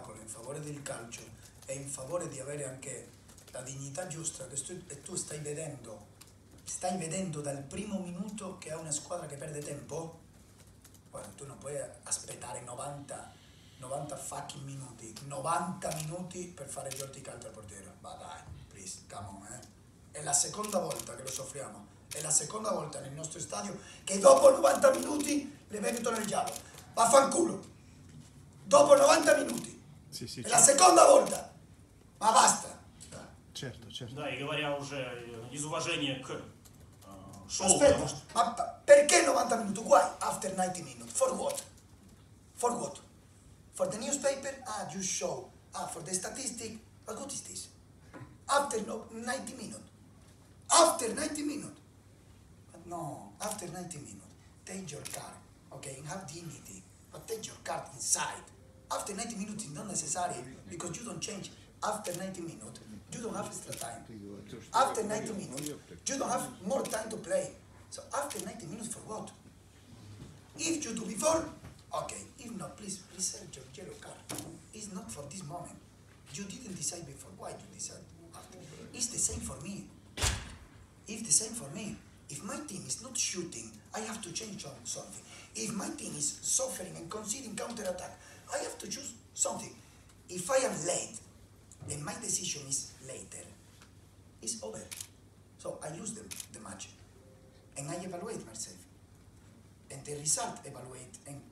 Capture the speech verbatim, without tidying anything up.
spettacolo, in favore del calcio e in favore di avere anche la dignità giusta che tu, e tu stai vedendo, stai vedendo dal primo minuto che è una squadra che perde tempo, guarda, tu non puoi aspettare novanta, novanta fucking minuti, novanta minuti per fare vertical al portiere. Ma dai, please, come on, eh. È la seconda volta che lo soffriamo, è la seconda volta nel nostro stadio che dopo novanta minuti le vengono nel giallo. Vaffanculo! Dopo novanta minuti! Sì, sì, è certo. la seconda volta! Ma basta! Certo, certo. Да, и говоря уже из уважения к э, шоу, Aspetta, потому что ma perché novanta minuti? Why? After ninety minutes. For what? For what? For the newspaper? Ah, just show. Ah, for the statistic? But what is this? After no, ninety minutes. After ninety minutes. But no, after ninety minutes. Take your card, okay, and have dignity. But take your card inside. After ninety minutes is not necessary because you don't change. After ninety minutes, you don't have extra time. After ninety minutes, you don't have more time to play. So after ninety minutes for what? If you do before, okay. If not, please reserve your yellow card. It's not for this moment. You didn't decide before. Why you decide after? It's the same for me. It's the same for me. If my team is not shooting, I have to change on something. If my team is suffering and conceding counter-attack, I have to choose something. If I am late, and my decision is later, it's over. So I lose the, the match. And I evaluate myself. And the result evaluate and